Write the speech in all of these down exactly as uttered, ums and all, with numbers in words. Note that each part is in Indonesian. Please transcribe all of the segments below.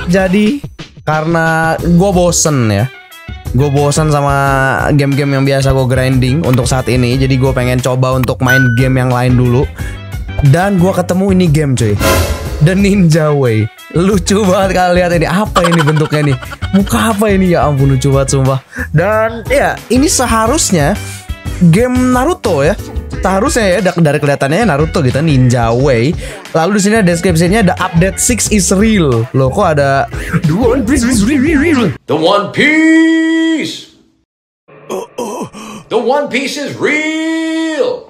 Jadi karena gue bosen ya, gue bosen sama game-game yang biasa gue grinding untuk saat ini. Jadi gue pengen coba untuk main game yang lain dulu. Dan gue ketemu ini game cuy, The Ninja Way. Lucu banget kalian lihat ini. Apa ini bentuknya nih? Muka apa ini? Ya ampun, lucu banget sumpah. Dan ya ini seharusnya game Naruto ya. Seharusnya ya dari kelihatannya Naruto gitu, Ninja Way. Lalu di sini ada deskripsinya, ada update six is real. Loh kok ada The One Piece is real. The One Piece. The One Piece is real.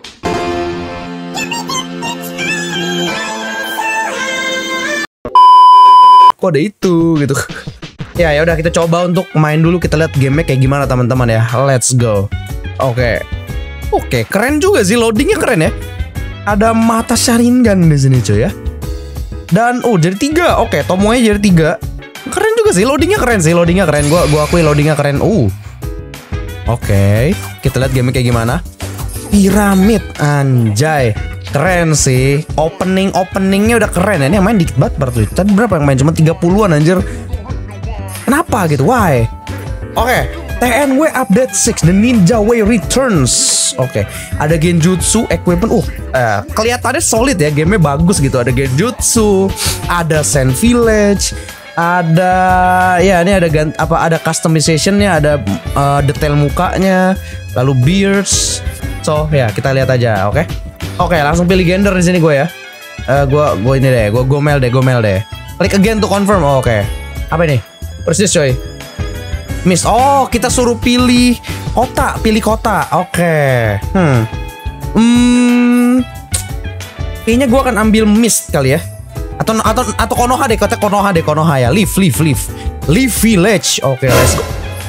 Kok ada itu gitu. Ya ya udah, kita coba untuk main dulu, kita lihat gamenya kayak gimana teman-teman ya. Let's go. Oke. Oke, keren juga sih, loadingnya keren ya. Ada mata Sharingan di sini cuy ya. Dan oh jadi tiga. Oke, Tomoe jadi tiga. Keren juga sih, loadingnya keren sih, loadingnya keren. Gua gua akui loadingnya keren. Uh. Oke, kita lihat gamenya kayak gimana. Piramid, anjay. Keren sih. Opening openingnya udah keren ya. Ini yang main dikit banget berarti. Tadi berapa yang main? Cuma tiga puluhan anjir. Kenapa gitu? Why? Oke, T N W Update six, The Ninja Way Returns. Oke, ada genjutsu, equipment. Uh, eh, kelihatannya solid ya, gamenya bagus gitu. Ada genjutsu, ada Sand Village, ada ya ini ada gant, apa ada customizationnya, ada uh, detail mukanya, lalu beards. So ya kita lihat aja, oke? Okay? Oke, okay, langsung pilih gender di sini gue ya. Uh, gue gue ini deh, gue gomel deh, gomel deh. Klik again to confirm. Oh, oke. Okay. Apa ini? Persis coy. Miss. Oh, kita suruh pilih kota, pilih kota. Oke. Okay. Hmm. Hmm. Kayaknya gue akan ambil Mist kali ya. Atau atau atau Konoha deh, kota Konoha deh, Konoha ya. Leaf, leaf, leaf. Leaf Village. Oke, okay, let's go.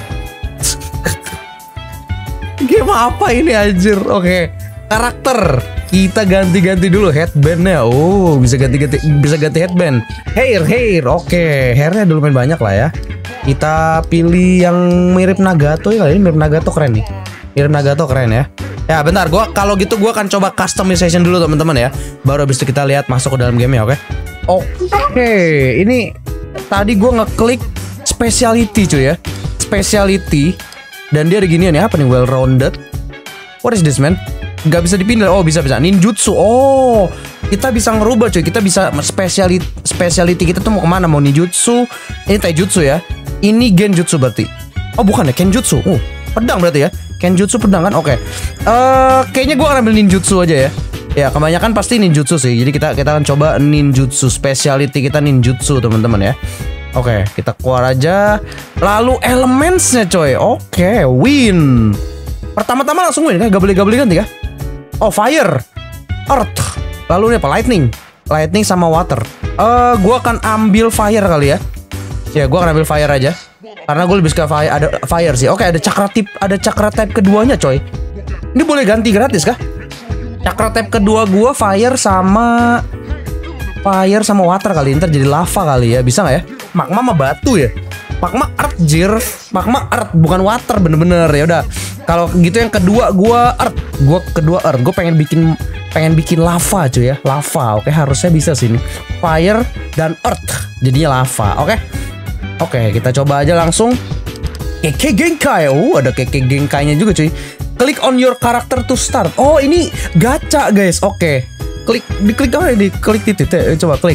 Game apa ini anjir? Oke. Okay. Karakter. Kita ganti-ganti dulu headbandnya. Oh, bisa ganti-ganti, bisa ganti headband. Hair, hair. Oke, okay. Hairnya dulu main banyak lah ya. Kita pilih yang mirip Nagato ya. Ini mirip Nagato, keren nih. Mirip Nagato keren ya. Ya bentar, gua kalau gitu gua akan coba customization dulu teman-teman ya. Baru habis itu kita lihat masuk ke dalam game ya, oke? Okay? Oke, okay. Ini tadi gua ngeklik speciality cuy ya. Speciality. Dan dia ada ginian ya, apa nih? Well rounded. What is this man? Gak bisa dipindah. Oh bisa bisa ninjutsu. Oh kita bisa ngerubah cuy. Kita bisa speciality, speciality kita tuh mau kemana? Mau ninjutsu. Ini taijutsu ya. Ini genjutsu berarti. Oh bukan ya, kenjutsu. Uh, pedang berarti ya. Kenjutsu pedang kan. Oke. Okay. Uh, kayaknya gue akan ambil ninjutsu aja ya. Ya kebanyakan pasti ninjutsu sih. Jadi kita kita akan coba ninjutsu. Speciality kita ninjutsu teman-teman ya. Oke, okay, kita keluar aja. Lalu elementsnya coy. Oke, okay, win. Pertama-tama langsung win kan? Gak boleh gak boleh ganti ya. Oh fire, earth, lalu ini apa? Lightning, lightning sama water. Eh, uh, gue akan ambil fire kali ya. Ya, gue akan ambil fire aja. Karena gue lebih suka fire. Ada fire sih. Oke, ada cakra tip, ada cakra type keduanya, coy. Ini boleh ganti gratis kah? Cakra type kedua gue fire sama fire sama water kali. Ntar jadi lava kali ya. Bisa nggak ya? Magma sama batu ya. Magma earth jir, magma earth bukan water bener-bener ya udah. Kalau gitu yang kedua gua earth, gua kedua earth, gua pengen bikin pengen bikin lava cuy ya, lava. Oke harusnya bisa sini. Fire dan earth jadinya lava. Oke, oke kita coba aja langsung. Keke Genkai, oh ada Keke Genkainya juga cuy. Click on your character to start. Oh ini gacha guys. Oke, klik diklik apa ini? Klik titik, coba klik.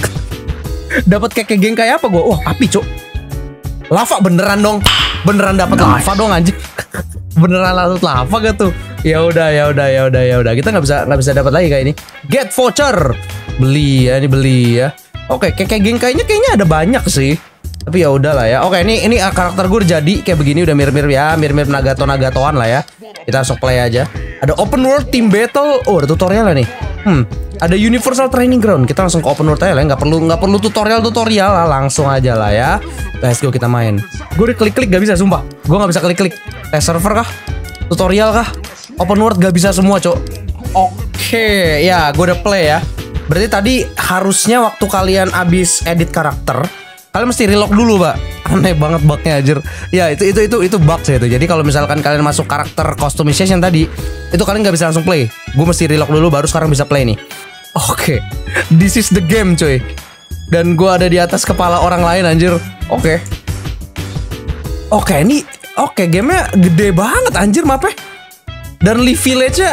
Dapat Keke Genkai apa gua? Wah api cuk. Lava beneran dong, beneran dapat nice. Lava dong anjir. Beneran langsung lava gak tuh? Ya udah, ya udah, ya udah, ya udah. Kita nggak bisa nggak bisa dapat lagi kayak ini. Get voucher, beli ya, ini beli ya. Oke, kayak Genkainya kayaknya ada banyak sih. Tapi ya udah lah ya. Oke, ini ini karakter gue udah jadi kayak begini, udah mirip-mirip ya, mirip-mirip Nagato Nagatoan lah ya. Kita langsung play aja. Ada open world team battle. Oh, ada tutorial nih. Hmm, ada universal training ground. Kita langsung ke open world aja lah. Nggak perlu nggak perlu tutorial tutorial lah, langsung aja lah ya. Let's go kita main. Gue udah klik-klik gak bisa sumpah. Gue nggak bisa klik-klik. Tes server kah? Tutorial kah? Open world gak bisa semua cok. Oke, ya gue udah play ya. Berarti tadi harusnya waktu kalian abis edit karakter, kalian mesti reload dulu, Pak. Aneh banget bugnya anjir. Ya, itu itu itu itu bug sih itu. Jadi kalau misalkan kalian masuk karakter customization tadi, itu kalian nggak bisa langsung play. Gue mesti reload dulu baru sekarang bisa play nih. Oke. Okay. This is the game, coy. dan gue ada di atas kepala orang lain anjir. Oke. Oke, ini oke gamenya gede banget anjir mapnya. Dan Leaf Village-nya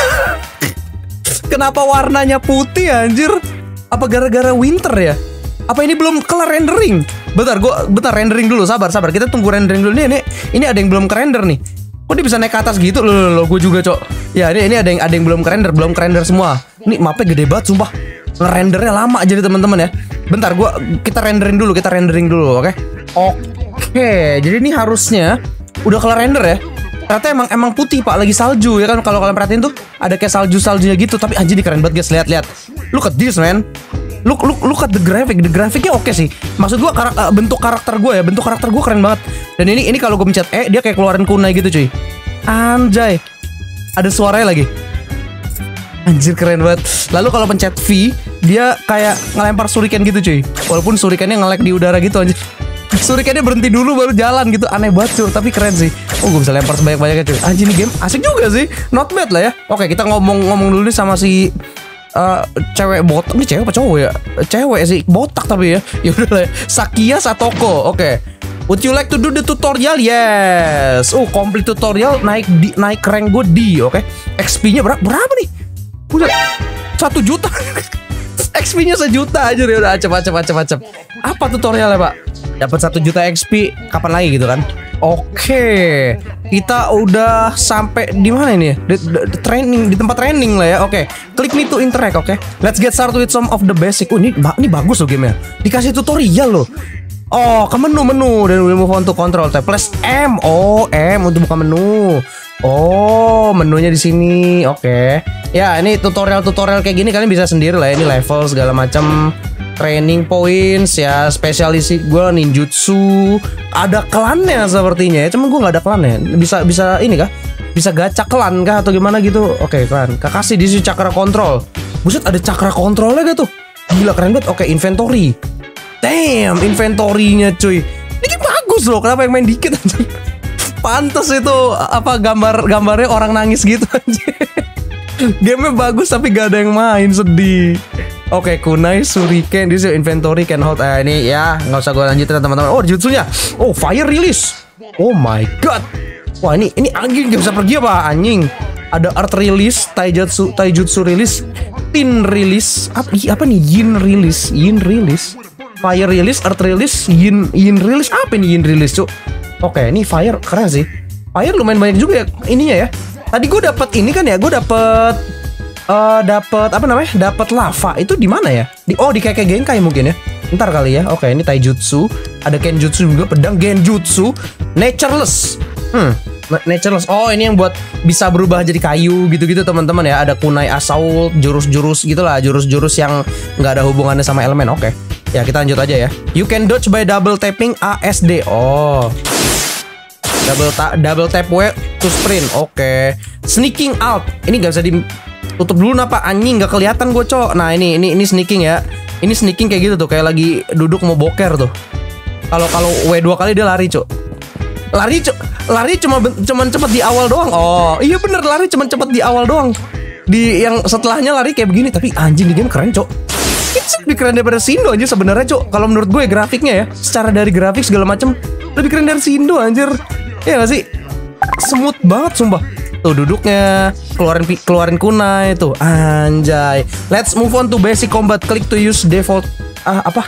kenapa warnanya putih anjir? Apa gara-gara winter ya? Apa ini belum kelar rendering? Bentar, gua bentar rendering dulu, sabar, sabar. Kita tunggu rendering dulu nih. Ini, ini ada yang belum kerender nih. Kok dia bisa naik ke atas gitu? Loh, loh, loh gue juga, Cok. Ya, ini ini ada yang ada yang belum kerender, belum kerender semua. Ini mapnya gede banget sumpah. Ngerendernya lama jadi teman-teman ya. Bentar, gua kita renderin dulu, kita rendering dulu, oke? Oke, jadi ini harusnya udah kelar render ya. Ternyata emang emang putih Pak, lagi salju ya kan. Kalau kalian perhatiin tuh ada kayak salju-saljunya gitu. Tapi anjir ini keren banget guys, lihat-lihat. Look at this man. Look look look at the graphic. The grafiknya oke sih. Maksud gua karak, uh, bentuk karakter gue ya, bentuk karakter gue keren banget. Dan ini ini kalau gue pencet E dia kayak keluarin kunai gitu cuy. Anjay. Ada suaranya lagi. Anjir keren banget. Lalu kalau pencet V dia kayak ngelempar shuriken gitu cuy. Walaupun shurikennya nge-lag di udara gitu anjir. Shurikennya berhenti dulu baru jalan gitu. Aneh banget cuy, tapi keren sih. Oh gue bisa lempar sebanyak-banyaknya cuy. Anjir ini game asik juga sih. Not bad lah ya. Oke kita ngomong-ngomong dulu nih sama si uh, cewek botak. Ini cewek apa cowok ya? Cewek sih, botak tapi ya. Ya udah lah ya. Sakia Satoko. Oke. Would you like to do the tutorial? Yes. Oh complete tutorial. Naik di, naik rank gue D. Oke. X P-nya berapa, berapa nih? Udah satu juta. X P-nya sejuta aja ya. Udah acep acep acep acep. Apa tutorialnya Pak? Dapat satu juta X P kapan lagi gitu kan? Oke, kita udah sampai di mana ini ya? Di, di, di training, di tempat training lah ya. Oke, klik me to interact. Oke, let's get started with some of the basic. Oh ini ini bagus loh gamenya. Dikasih tutorial loh. Oh ke menu menu dan we move on to control tab plus M. Oh M untuk buka menu. Oh menunya di sini. Oke, ya ini tutorial tutorial kayak gini kalian bisa sendiri lah ya. Ini level segala macam. Training points ya, spesialisi gue ninjutsu, ada klannya sepertinya ya, cuman gue nggak ada klannya. Bisa bisa ini kah? Bisa gacha klan kah atau gimana gitu? Oke klan, kasih di sini cakra kontrol. Buset ada cakra kontrolnya gak tuh? Gila keren banget. Oke inventory. Damn inventorynya cuy. Ini bagus loh. Kenapa yang main dikit aja? Pantes itu apa gambar gambarnya orang nangis gitu aja. Gamenya bagus tapi gak ada yang main, sedih. Oke, okay, kunai, shuriken, this is inventory can hold. Eh, ini ya, nggak usah gue lanjutin teman-teman. Oh, jutsunya. Oh, fire release. Oh my god. Wah, ini ini anjing gak bisa pergi apa anjing. Ada earth release, taijutsu, taijutsu release, tin release. Apa, apa nih? Yin release, yin release, fire release, earth release, yin yin release. Apa nih yin release, Cuk? Oke, okay, ini fire keren sih. Fire lumayan banyak juga ya ininya ya. Tadi gue dapat ini kan ya, gue dapat Uh, dapat apa namanya? Dapat lava itu di mana ya? Di oh di Kekkei Genkai mungkin ya. Ntar kali ya. Oke, ini taijutsu, ada kenjutsu juga, pedang genjutsu, natureless. Hmm, natureless. Oh, ini yang buat bisa berubah jadi kayu gitu-gitu teman-teman ya. Ada kunai assault, jurus-jurus gitulah, jurus-jurus yang nggak ada hubungannya sama elemen. Oke. Ya, kita lanjut aja ya. You can dodge by double tapping A S D. Oh. Double ta double tap W to sprint. Oke. Sneaking out. Ini nggak bisa di tutup dulu napa anjing nggak kelihatan gue cok. Nah ini ini ini sneaking ya. Ini sneaking kayak gitu tuh, kayak lagi duduk mau boker tuh. Kalau kalau W dua kali dia lari cok. Lari cok. Lari cuma cuman cepet di awal doang. Oh iya bener lari cuman cepet di awal doang. Di yang setelahnya lari kayak begini. Tapi anjing di game keren cok. It's lebih keren daripada Shindo aja sebenarnya cok. Kalau menurut gue grafiknya ya, secara dari grafik segala macam lebih keren dari Shindo anjir. Iya gak sih? Smooth banget sumpah. Tuh duduknya, keluarin keluarin kunai tuh, anjay. Let's move on to basic combat. Click to use default. Ah apa?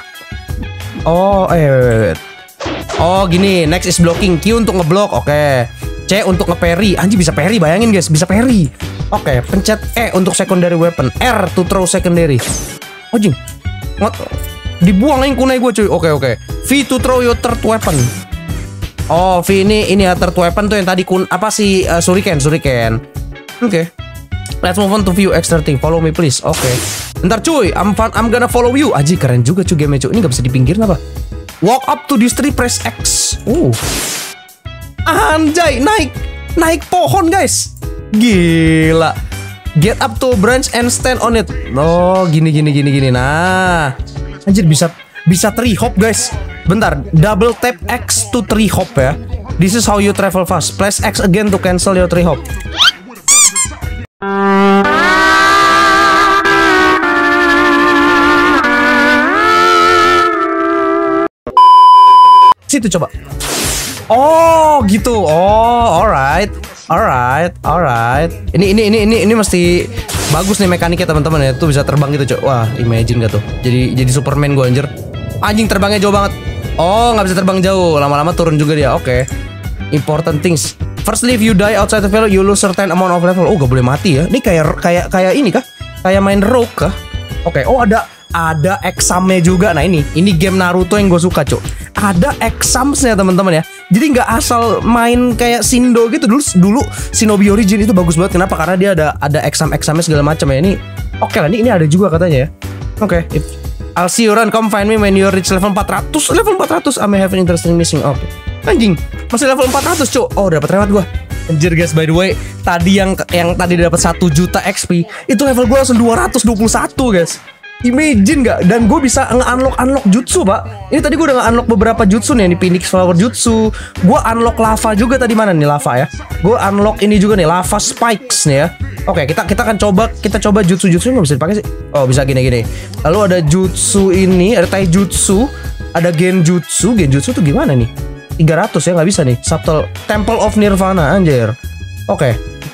Oh, eh, wait, wait, wait. Oh gini, next is blocking. Q untuk ngeblok, oke. Okay. C untuk nge-parry. Anjir bisa parry, bayangin guys, bisa parry. Oke, okay, pencet E untuk secondary weapon. R to throw secondary. Oh jing, dibuang lagi kunai gue cuy. Oke okay, oke. Okay. V to throw your third weapon. Oh, V ini ini ya third weapon tuh yang tadi kun apa sih uh, shuriken, shuriken. Oke. Okay. Let's move on to view extra thing. Follow me please. Oke. Okay. Bentar cuy, I'm fun, I'm gonna follow you. Aji keren juga cuy game cuy. Ini nggak bisa dipinggirin apa? Walk up to this tree, press X. Uh. Anjay, naik naik pohon guys. Gila. Get up to a branch and stand on it. Oh, gini gini gini gini. Nah. Anjir bisa bisa tree hop guys. Bentar, double tap X to tree hop ya. This is how you travel fast. Press X again to cancel your tree hop. situ coba. Oh gitu. Oh, alright, alright, alright. Ini ini ini ini ini mesti bagus nih mekaniknya teman-teman ya. Tuh bisa terbang gitu cok. Wah, imagine gak tuh? Jadi jadi Superman gue anjir. Anjing terbangnya jauh banget. Oh, nggak bisa terbang jauh. Lama-lama turun juga dia. Oke. Okay. Important things. Firstly, if you die outside the level, you lose certain amount of level. Oh, gak boleh mati ya. Ini kayak kayak kayak ini kah? Kayak main Rogue kah? Oke. Okay. Oh, ada ada examnya juga. Nah ini ini game Naruto yang gue suka cok. Ada examsnya teman-teman ya. Jadi nggak asal main kayak Shindo gitu. Dulu dulu Shinobi Origin itu bagus banget. Kenapa? Karena dia ada ada exam-examnya segala macam ya. Ini oke okay lah. Ini ini ada juga katanya ya. Oke. Okay. I'll see you around. Come find me when you reach level empat ratus. Level empat ratus. I may have an interesting mission. Oke. Okay. Anjing. Masih level empat ratus cok. Oh dapat lewat gue. Anjir guys, by the way, tadi yang yang tadi dapat satu juta X P itu level gue langsung dua ratus dua puluh satu guys. Imagine gak? Dan gue bisa nge-unlock-unlock jutsu pak. Ini tadi gue udah nge-unlock beberapa jutsu nih. Ini Phoenix Flower Jutsu. Gue unlock lava juga tadi. Mana nih lava ya? Gue unlock ini juga nih, lava spikes nih ya. Oke, kita kita akan coba kita coba jutsu-jutsu nggak bisa dipakai sih. Oh bisa gini-gini. Lalu ada jutsu ini, ada taijutsu, ada genjutsu. Genjutsu tuh gimana nih? tiga ratus ya, nggak bisa nih. Subtle Temple of Nirvana anjir. Oke.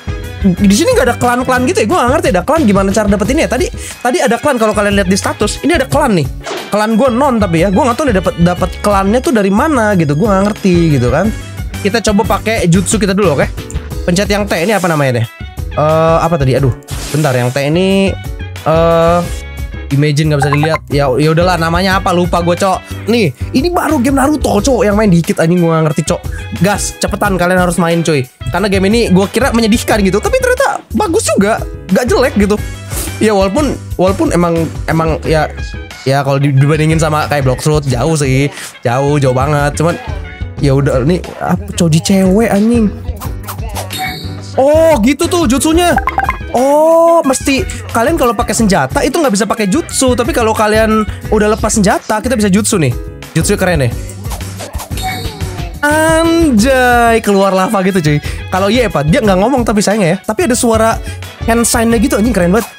Di sini nggak ada klan-klan gitu ya, gue nggak ngerti ada klan gimana cara dapetinnya. Tadi tadi ada klan kalau kalian lihat di status, ini ada klan nih. Klan gue non tapi ya, gue nggak tahu nih dapat dapat klannya tuh dari mana gitu, gue nggak ngerti gitu kan. Kita coba pakai jutsu kita dulu, oke? Pencet yang T ini apa namanya deh? Uh, apa tadi? Aduh, bentar yang T ini. Uh, Imagine nggak bisa dilihat. Ya ya udahlah namanya apa lupa gue cok. Nih ini baru game Naruto cok yang main dikit anjing gue nggak ngerti cok. Gas cepetan kalian harus main cuy. Karena game ini gue kira menyedihkan gitu, tapi ternyata bagus juga, nggak jelek gitu. Ya walaupun walaupun emang emang ya ya kalau dibandingin sama kayak Bloxroot jauh sih, jauh jauh banget. Cuman ya udah nih apa coji cewek anjing. Oh gitu tuh jutsunya. Oh, mesti kalian kalau pakai senjata itu nggak bisa pakai jutsu, tapi kalau kalian udah lepas senjata kita bisa jutsu nih. Jutsu keren deh. Anjay, keluar lava gitu cuy. Kalau iya apa? Dia nggak ngomong tapi sayangnya ya. Tapi ada suara hand sign-nya gitu anjing keren banget.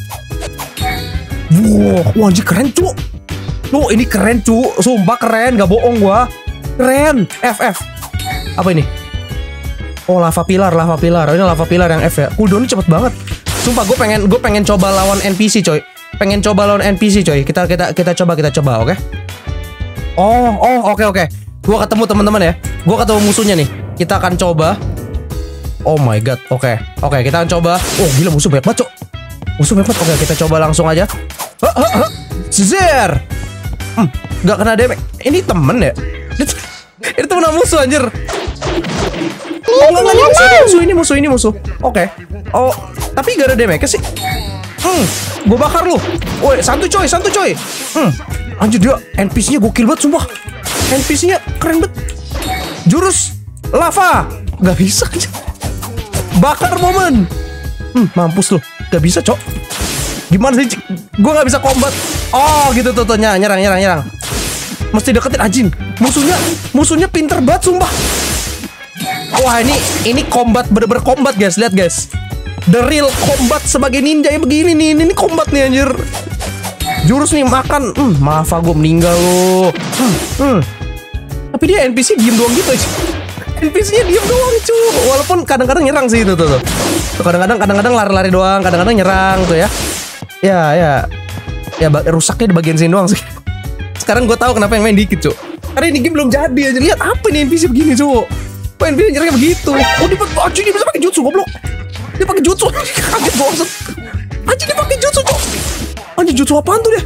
Wow, wah anjing keren cu. Tuh ini keren cu, sumpah keren, nggak bohong gua. Keren. F F. Apa ini? Oh lava pilar, lava pilar. Ini lava pilar yang F ya. Cooldown cepet banget. Sumpah gue pengen gue pengen coba lawan N P C coy. Pengen coba lawan N P C coy. Kita kita kita coba kita coba, oke? Okay? Oh oh oke okay, oke. Okay. Gue ketemu teman-teman ya. Gue ketemu musuhnya nih. Kita akan coba. Oh my god. Oke okay. oke okay, kita akan coba. Oh gila musuh banyak banget cok. Musuh banyak banget. Oke okay, kita coba langsung aja. Hah hah hah. Zer. Hmm, gak kena damage. Ini temen ya? Ini temen musuh anjir. Oh, enggak, enggak, musuh, ini musuh, ini musuh, ini musuh. Oke. Okay. Oh, tapi gak ada damage sih. Hmm, gue bakar lu. Woi, santuy coy, santuy coy. Hmm, anjir dia N P C-nya gokil banget sumpah. N P C-nya keren banget. Jurus lava. Gak bisa aja. Bakar momen. Hmm, mampus lu. Gak bisa, cok. Gimana sih? Gue gak bisa combat. Oh, gitu tuh, tuh. Nyerang, nyerang, nyerang, nyerang. Mesti deketin anjing. Musuhnya, musuhnya pinter banget sumpah. Wah ini ini combat bener-bener combat guys, lihat guys. The real combat sebagai ninja ya begini nih, ini, ini combat nih anjir. Jurus nih makan, hmm, maaf gue meninggal lo. Hmm, hmm. Tapi dia N P C diem doang gitu. N P C-nya diem doang cu. Walaupun kadang-kadang nyerang sih itu tuh. tuh. Kadang-kadang kadang-kadang lari-lari doang, kadang-kadang nyerang tuh ya. Ya ya ya rusaknya di bagian sini doang sih. Sekarang gue tahu kenapa yang main dikit cu. Karena ini game belum jadi aja. Lihat apa nih N P C begini cu. Main dia nyerangnya begitu. Oh dia pakai anjing dia bisa pakai jutsu goblok. Dia pakai jutsu. Kaget banget. Anjing dia pakai jutsu tuh. Anjing jutsu apaan tuh dia?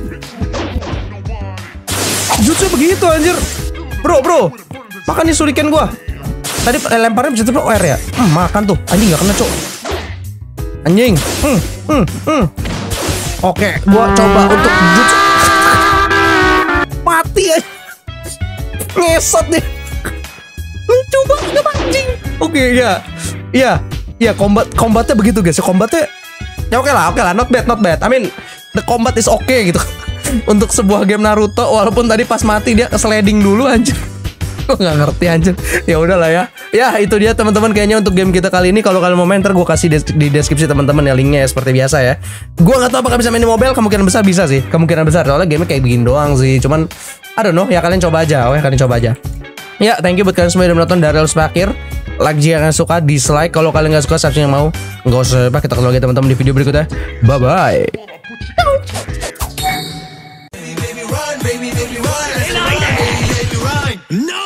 Jutsu begitu anjir. Bro, bro. Makan nih shuriken gua. Tadi lemparnya bisa terus O R ya? Hmm, makan tuh. Anjing enggak kena, Cok. Anjing. Hmm, hmm, hmm. Oke, gua coba untuk jutsu. Mati ya. Ngesot deh. Lucu banget anjing. Oke okay, ya, iya, iya combat combatnya begitu guys. Combatnya ya oke okay lah, oke okay lah, not bad, not bad. I mean the combat is okay gitu. Untuk sebuah game Naruto, walaupun tadi pas mati dia sliding dulu anjir. Gue nggak ngerti anjir. Ya udahlah ya. Ya itu dia teman-teman kayaknya untuk game kita kali ini. Kalau kalian mau main ntar gue kasih des di deskripsi teman-teman ya linknya ya, seperti biasa ya. Gue nggak tahu apakah bisa main di mobile. Kemungkinan besar bisa sih. Kemungkinan besar soalnya game kayak begini doang sih. Cuman I don't know ya, kalian coba aja. Oh ya kalian coba aja. Ya, thank you buat kalian semua yang udah menonton dari awal sampai akhir. Like jika kalian suka, dislike kalau kalian nggak suka, subscribe yang mau. Nggak usah, Pak. Kita ketemu lagi teman-teman di video berikutnya. Bye bye. Baby, run, baby, baby, run. No!